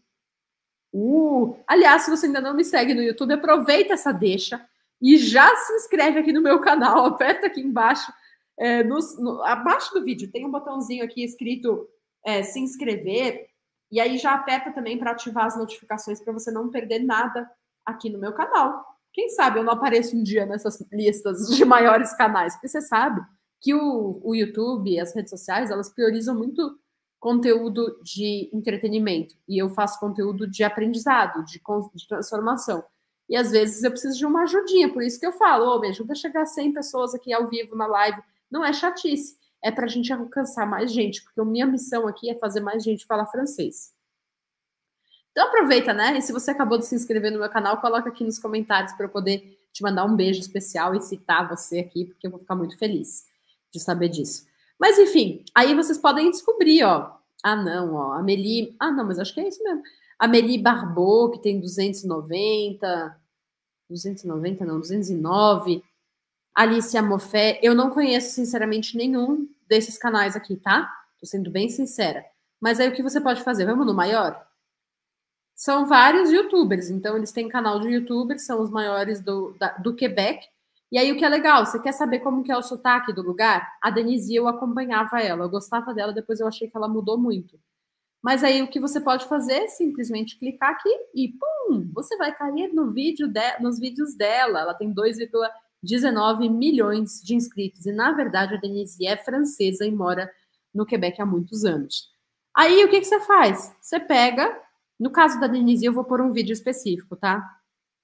Uh, aliás, se você ainda não me segue no YouTube, aproveita essa deixa e já se inscreve aqui no meu canal. Aperta aqui embaixo. É, no, no, abaixo do vídeo tem um botãozinho aqui escrito é, se inscrever, e aí já aperta também para ativar as notificações para você não perder nada aqui no meu canal. Quem sabe eu não apareço um dia nessas listas de maiores canais, porque você sabe que o, o YouTube, as redes sociais, elas priorizam muito conteúdo de entretenimento, e eu faço conteúdo de aprendizado, de, de transformação. E às vezes eu preciso de uma ajudinha, por isso que eu falo, ô, me ajuda a chegar a cem pessoas aqui ao vivo na live. Não é chatice, é para a gente alcançar mais gente, porque a minha missão aqui é fazer mais gente falar francês. Então aproveita, né? E se você acabou de se inscrever no meu canal, coloca aqui nos comentários para eu poder te mandar um beijo especial e citar você aqui, porque eu vou ficar muito feliz de saber disso. Mas enfim, aí vocês podem descobrir, ó. Ah, não, ó, Amélie... Ah, não, mas acho que é isso mesmo. Amélie Barbeau, que tem duzentos e noventa... duzentos e noventa, não, duzentos e nove... Alicia Moffet, eu não conheço, sinceramente, nenhum desses canais aqui, tá? Tô sendo bem sincera. Mas aí o que você pode fazer? Vamos no maior? São vários youtubers, então eles têm canal de youtubers, são os maiores do, da, do Quebec. E aí o que é legal, você quer saber como que é o sotaque do lugar? A Denise, eu acompanhava ela, eu gostava dela, depois eu achei que ela mudou muito. Mas aí o que você pode fazer é simplesmente clicar aqui e pum, você vai cair no vídeo de, nos vídeos dela. Ela tem dois vírgula dezenove milhões de inscritos. E, na verdade, a Denise é francesa e mora no Quebec há muitos anos. Aí, o que, que você faz? Você pega... No caso da Denise, eu vou pôr um vídeo específico, tá?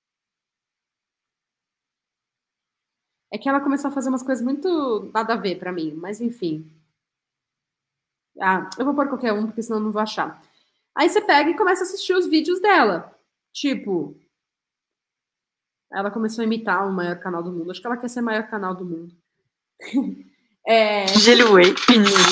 É que ela começou a fazer umas coisas muito nada a ver pra mim, mas enfim. Ah, eu vou pôr qualquer um, porque senão eu não vou achar. Aí você pega e começa a assistir os vídeos dela. Tipo... Ela começou a imitar o maior canal do mundo. Acho que ela quer ser o maior canal do mundo. é... J'ai loué une île.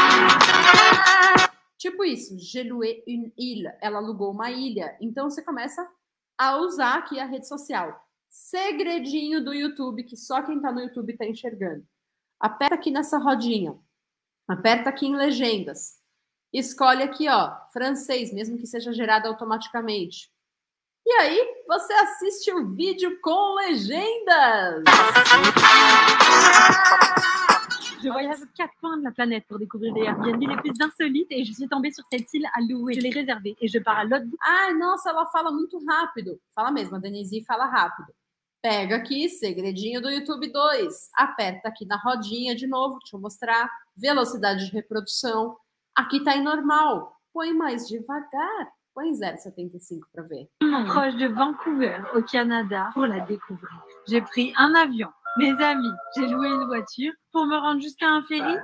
Tipo isso, j'ai loué une île. Ela alugou uma ilha. Então você começa a usar aqui a rede social. Segredinho do YouTube, que só quem tá no YouTube tá enxergando. Aperta aqui nessa rodinha. Aperta aqui em legendas. Escolhe aqui, ó, francês, mesmo que seja gerado automaticamente. E aí, você assiste o vídeo com legendas! Je voyage aux quatre coins de la planète pour découvrir les Airbnb les plus insolites et je suis tombée sur cette île à louer. Je l'ai réservée et je pars à l'autre bout. Ai, nossa, ela fala muito rápido. Fala mesmo, a Denise fala rápido. Pega aqui, segredinho do YouTube dois. Aperta aqui na rodinha de novo, deixa eu mostrar. Velocidade de reprodução. Aqui tá em normal. Põe mais devagar. Põe zero vírgula setenta e cinco para ver. Proche de Vancouver, au Canada, pour la découvrir. J'ai pris un avion, mes amis, j'ai loué une voiture pour me rendre jusqu'à un ferry.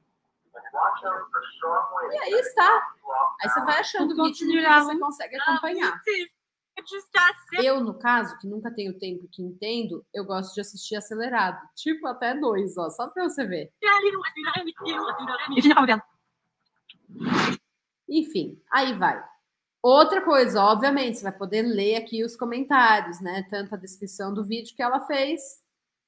E aí está. Aí você vai achando o vídeo que você consegue acompanhar. Eu, no caso, que nunca tenho tempo que entendo, eu gosto de assistir acelerado. Tipo até dois, ó, só para você ver. Enfim, aí vai. Outra coisa, obviamente, você vai poder ler aqui os comentários, né? Tanto a descrição do vídeo que ela fez,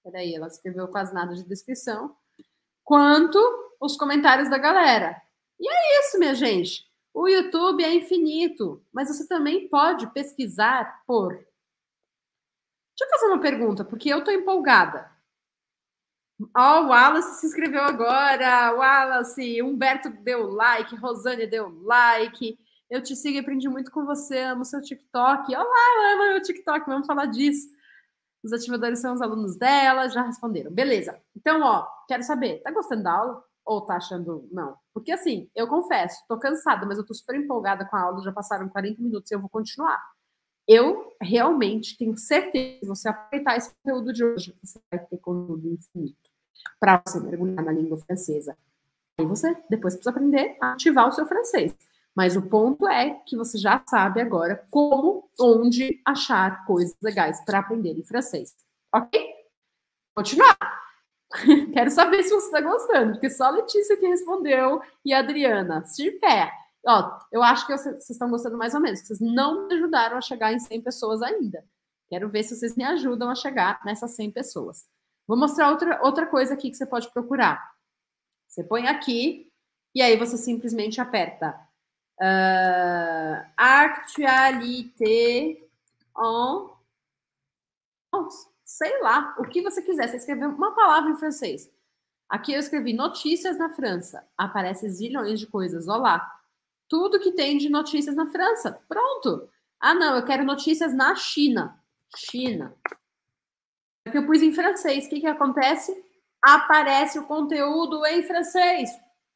Peraí, ela escreveu quase nada de descrição. Quanto os comentários da galera. E é isso, minha gente. O YouTube é infinito, mas você também pode pesquisar por... Deixa eu fazer uma pergunta, porque eu tô empolgada. Ó, o Wallace se inscreveu agora. Wallace, Humberto deu like, Rosane deu like. Eu te sigo e aprendi muito com você, amo seu TikTok. Olá, eu amo meu TikTok, vamos falar disso. Os ativadores são os alunos dela, já responderam. Beleza. Então, ó, quero saber, tá gostando da aula? Ou tá achando não? Porque assim, eu confesso, tô cansada, mas eu tô super empolgada com a aula, já passaram quarenta minutos e eu vou continuar. Eu realmente tenho certeza que se você aproveitar esse conteúdo de hoje, você vai ter conteúdo infinito para você mergulhar na língua francesa. Aí você depois precisa aprender a ativar o seu francês. Mas o ponto é que você já sabe agora como, onde achar coisas legais para aprender em francês. Ok? Continuar. Quero saber se você está gostando, porque só a Letícia que respondeu e a Adriana. Super! Ó, eu acho que vocês estão gostando mais ou menos. Vocês não me ajudaram a chegar em cem pessoas ainda. Quero ver se vocês me ajudam a chegar nessas cem pessoas. Vou mostrar outra, outra coisa aqui que você pode procurar. Você põe aqui e aí você simplesmente aperta uh, Actualité en... Nossa, sei lá, o que você quiser. Você escreveu uma palavra em francês. Aqui eu escrevi notícias na França. Aparece zilhões de coisas. Olha lá. Tudo que tem de notícias na França. Pronto. Ah, não, eu quero notícias na China. China. Aqui eu pus em francês. O que que acontece? Aparece o conteúdo em francês.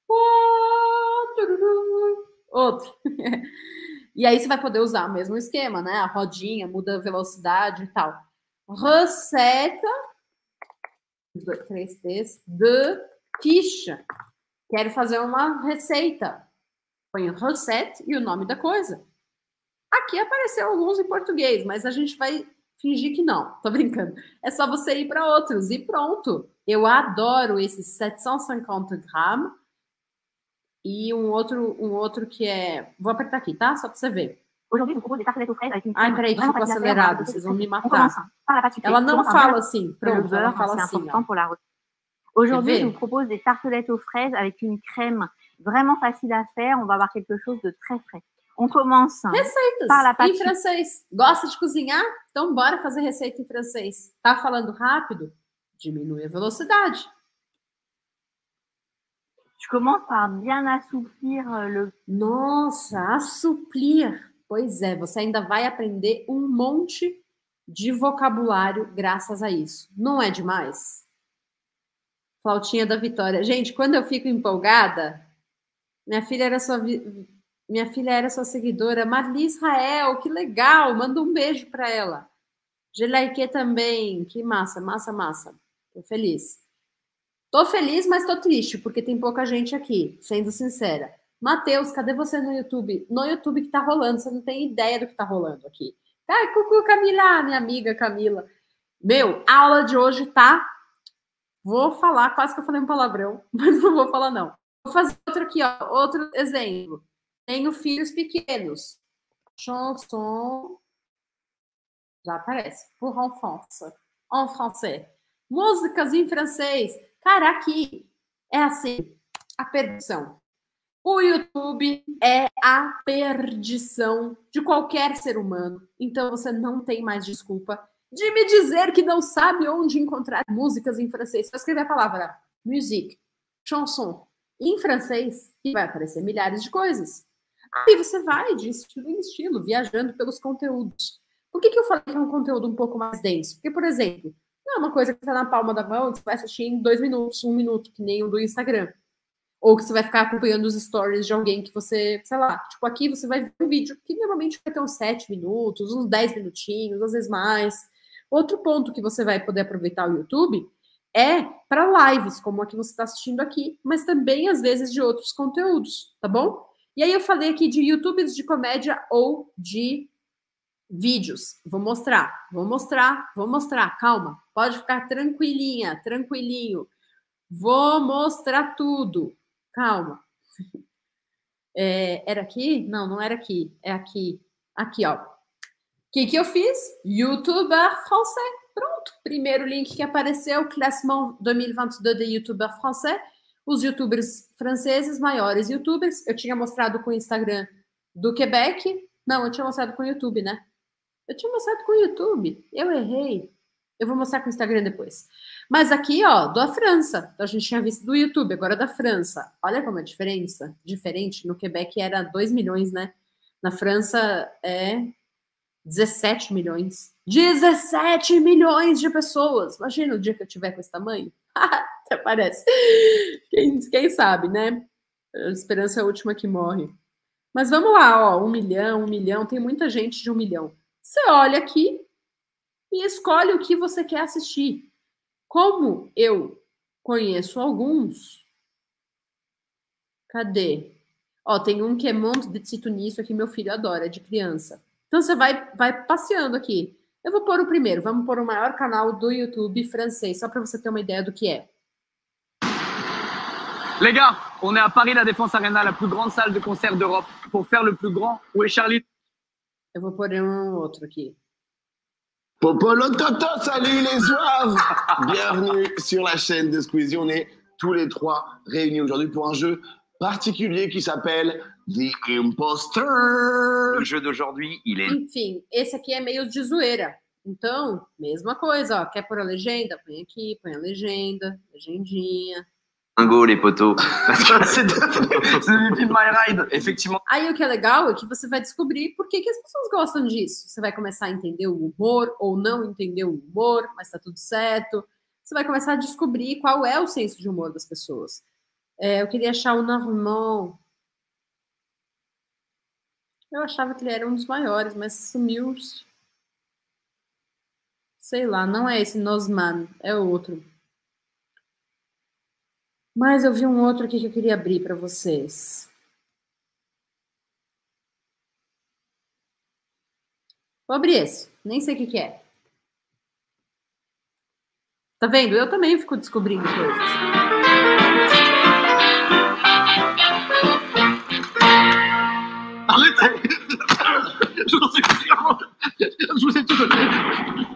Outro. E aí você vai poder usar o mesmo esquema, né? A rodinha, muda a velocidade e tal. Receita. Três T's. De quiche. Quero fazer uma receita. Põe recette e o nome da coisa. Aqui apareceu alguns em português, mas a gente vai fingir que não. Tô brincando. É só você ir para outros e pronto. Eu adoro esses setecentos e cinquenta gramas e um outro, um outro que é... Vou apertar aqui, tá? Só para você ver. Ai, peraí, que ficou acelerado. Vocês vão me matar. Ela não fala assim. Pronto, ela fala assim. Aujourd'hui, je vous propose des tartelettes aux fraises avec une crème vraiment facile à faire. On va avoir quelque chose de très frais. On commence Receitas par la em francês. Gosta de cozinhar? Então bora fazer receita em francês. Tá falando rápido? Diminui a velocidade. Je commence par bien assouplir le... Nossa, assouplir. Pois é, você ainda vai aprender um monte de vocabulário graças a isso. Não é demais? Flautinha da Vitória. Gente, quando eu fico empolgada, minha filha era sua, minha filha era sua seguidora, Marli Israel, que legal, manda um beijo para ela. Gelaike também, que massa, massa, massa. Tô feliz. Tô feliz, mas tô triste, porque tem pouca gente aqui, sendo sincera. Matheus, cadê você no YouTube? No YouTube que tá rolando, você não tem ideia do que tá rolando aqui. Ai, cucu, Camila, minha amiga Camila. Meu, a aula de hoje tá... Vou falar, quase que eu falei um palavrão, mas não vou falar não. Vou fazer outro aqui, ó, outro exemplo. Tenho filhos pequenos. Chanson... Já aparece. Pour enfance. En français. Músicas em francês. Cara, aqui é assim, a perdição. O YouTube é a perdição de qualquer ser humano. Então você não tem mais desculpa de me dizer que não sabe onde encontrar músicas em francês. Você vai escrever a palavra musique, chanson em francês e vai aparecer milhares de coisas. Aí você vai de estilo em estilo, viajando pelos conteúdos. Por que que eu falei que é um conteúdo um pouco mais denso? Porque, por exemplo, não é uma coisa que está na palma da mão, que você vai assistir em dois minutos, um minuto, que nem o do Instagram. Ou que você vai ficar acompanhando os stories de alguém que você, sei lá, tipo, aqui você vai ver um vídeo que normalmente vai ter uns sete minutos, uns dez minutinhos, às vezes mais. Outro ponto que você vai poder aproveitar o YouTube é para lives, como a que você está assistindo aqui, mas também, às vezes, de outros conteúdos, tá bom? E aí eu falei aqui de YouTubers de comédia ou de vídeos. Vou mostrar, vou mostrar, vou mostrar. Calma, pode ficar tranquilinha, tranquilinho. Vou mostrar tudo. Calma. É, era aqui? Não, não era aqui. É aqui. Aqui, ó. O que que eu fiz? YouTuber français. pronto. Primeiro link que apareceu, Classement dois mil e vinte e dois de YouTubers français. Os youtubers franceses, maiores youtubers. Eu tinha mostrado com o Instagram do Quebec. Não, eu tinha mostrado com o YouTube, né? Eu tinha mostrado com o YouTube. Eu errei. Eu vou mostrar com o Instagram depois. Mas aqui, ó, da França. Então, a gente tinha visto do YouTube, agora da França. Olha como é a diferença. Diferente. No Quebec era dois milhões, né? Na França é dezessete milhões. dezessete milhões de pessoas. Imagina o dia que eu tiver com esse tamanho. Até parece. Quem, quem sabe, né? A esperança é a última que morre. Mas vamos lá, ó. Um milhão, um milhão. Tem muita gente de um milhão. Você olha aqui e escolhe o que você quer assistir. Como eu conheço alguns... Cadê? Ó, tem um que é Monde de Tito Nisso, que meu filho adora, é de criança. Então você vai, vai passeando aqui. Eu vou pôr o primeiro. Vamos pôr o maior canal do YouTube francês, só para você ter uma ideia do que é. Les gars, on est à Paris, la Défense Arena, la plus grande salle de concert d'Europe. Pour faire le plus grand, où est Charlie? Eu vou pôr um outro aqui. Popolo Toto, salut les zouaves. Bienvenue sur la chaîne de Squeezie. On est tous les trois réunis aujourd'hui pour un jeu particulier qui s'appelle The Imposter. Le jeu d'aujourd'hui, il est... Enfim, esse aqui é meio de zoeira. Então, mesma coisa, ó. Quer pôr a legenda? Põe aqui, põe a legenda, legendinha. Tango, les potos. C'est depuis My Ride, effectivement. Aí o que é legal é que você vai descobrir por que, que as pessoas gostam disso. Você vai começar a entender o humor ou não entender o humor, mas tá tudo certo. Você vai começar a descobrir qual é o senso de humor das pessoas. É, eu queria achar o Normand. Eu achava que ele era um dos maiores, mas sumiu. Sei lá, não é esse Nosman, é o outro. Mas eu vi um outro aqui que eu queria abrir para vocês. Vou abrir esse, nem sei o que, que é. Tá vendo? Eu também fico descobrindo coisas. Je vous ai tout donné.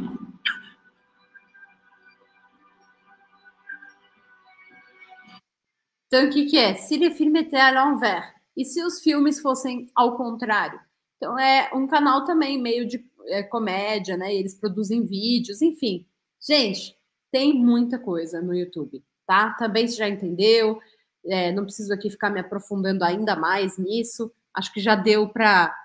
Então, o que, que é? Se le film était à l'envers. E se os filmes fossem ao contrário? Então, é um canal também meio de é, comédia, né? Eles produzem vídeos, enfim. Gente, tem muita coisa no YouTube, tá? Também você já entendeu. É, não preciso aqui ficar me aprofundando ainda mais nisso. Acho que já deu para...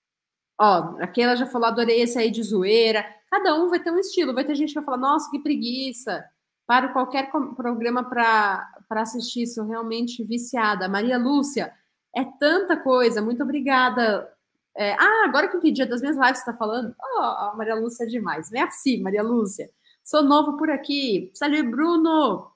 Ó, aquela já falou, adorei esse aí de zoeira. Cada um vai ter um estilo. Vai ter gente que vai falar, nossa, que preguiça. Paro qualquer programa para assistir isso, realmente viciada. Maria Lúcia, é tanta coisa, muito obrigada. É, ah, agora que eu entendi das minhas lives que você está falando. Oh, a Maria Lúcia é demais. Merci, Maria Lúcia. Sou novo por aqui. Salut, Bruno.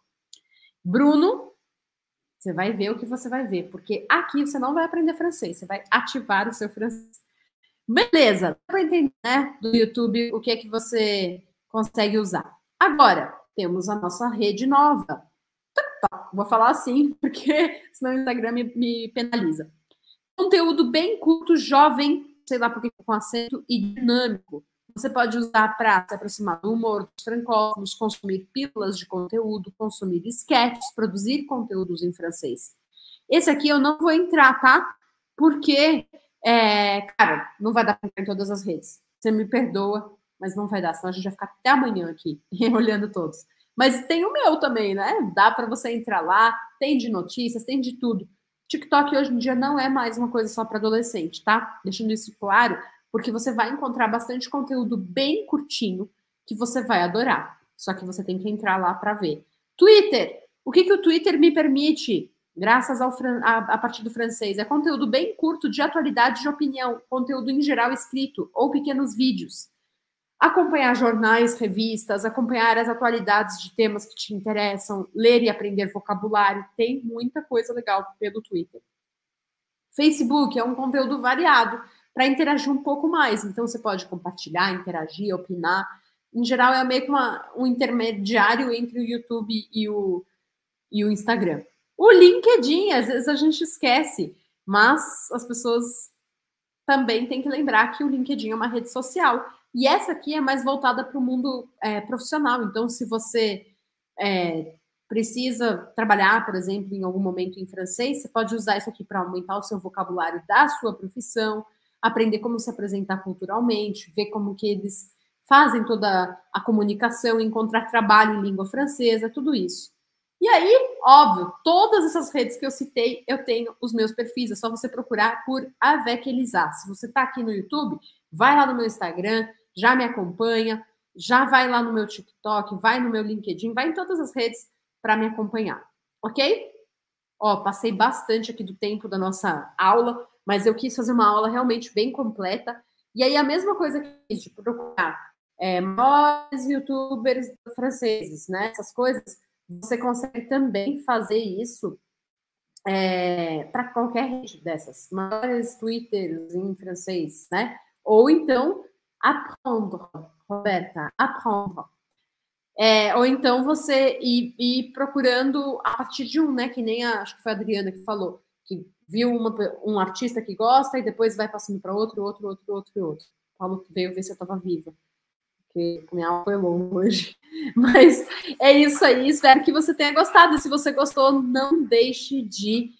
Bruno, você vai ver o que você vai ver, porque aqui você não vai aprender francês, você vai ativar o seu francês. Beleza, dá para entender, né, do YouTube o que é que você consegue usar. Agora, temos a nossa rede nova. Vou falar assim, porque senão o Instagram me, me penaliza. Conteúdo bem curto, jovem, sei lá porque com acento, e dinâmico. Você pode usar para se aproximar do humor, dos francófonos, consumir pílulas de conteúdo, consumir sketches, produzir conteúdos em francês. Esse aqui eu não vou entrar, tá? Porque, é, cara, não vai dar para entrar em todas as redes. Você me perdoa, mas não vai dar, senão a gente vai ficar até amanhã aqui, olhando todos. Mas tem o meu também, né? Dá para você entrar lá, tem de notícias, tem de tudo. TikTok hoje em dia não é mais uma coisa só para adolescente, tá? Deixando isso claro, porque você vai encontrar bastante conteúdo bem curtinho que você vai adorar. Só que você tem que entrar lá para ver. Twitter. O que, que o Twitter me permite? Graças ao a, a partir do francês. É conteúdo bem curto de atualidade de opinião. Conteúdo em geral escrito ou pequenos vídeos. Acompanhar jornais, revistas, acompanhar as atualidades de temas que te interessam, ler e aprender vocabulário. Tem muita coisa legal pelo Twitter. Facebook é um conteúdo variado para interagir um pouco mais. Então, você pode compartilhar, interagir, opinar. Em geral, é meio que uma, um intermediário entre o YouTube e o, e o Instagram. O LinkedIn, às vezes a gente esquece, mas as pessoas também têm que lembrar que o LinkedIn é uma rede social. E essa aqui é mais voltada para o mundo é, profissional. Então, se você é, precisa trabalhar, por exemplo, em algum momento em francês, você pode usar isso aqui para aumentar o seu vocabulário da sua profissão, aprender como se apresentar culturalmente, ver como que eles fazem toda a comunicação, encontrar trabalho em língua francesa, tudo isso. E aí, óbvio, todas essas redes que eu citei, eu tenho os meus perfis, é só você procurar por Avec Elisa. Se você está aqui no YouTube, vai lá no meu Instagram, já me acompanha, já vai lá no meu TikTok, vai no meu LinkedIn, vai em todas as redes para me acompanhar, ok? Ó, passei bastante aqui do tempo da nossa aula, mas eu quis fazer uma aula realmente bem completa. E aí, a mesma coisa que eu fiz de procurar é, maiores youtubers franceses, né? Essas coisas, você consegue também fazer isso é, para qualquer rede dessas. Maiores twitters em francês, né? Ou então, apprendre, Roberta, apprendre. É, ou então você ir, ir procurando a partir de um, né? Que nem a, acho que foi a Adriana que falou, que viu uma, um artista que gosta e depois vai passando para outro, outro, outro, outro e outro. O Paulo veio ver se eu estava viva, porque a minha aula foi longa hoje. Mas é isso aí, espero que você tenha gostado. Se você gostou, não deixe de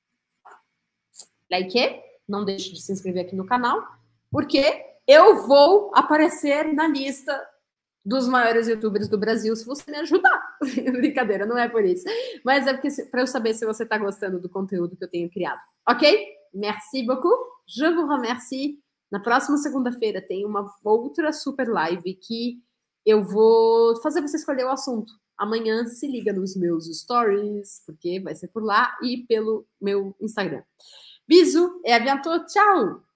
like, não deixe de se inscrever aqui no canal, porque eu vou aparecer na lista dos maiores youtubers do Brasil, se você me ajudar. Brincadeira, não é por isso. Mas é para eu saber se você está gostando do conteúdo que eu tenho criado. Ok? Merci beaucoup. Je vous remercie. Na próxima segunda-feira tem uma outra super live que eu vou fazer você escolher o assunto. Amanhã se liga nos meus stories, porque vai ser por lá, e pelo meu Instagram. Bisous et à bientôt. Tchau!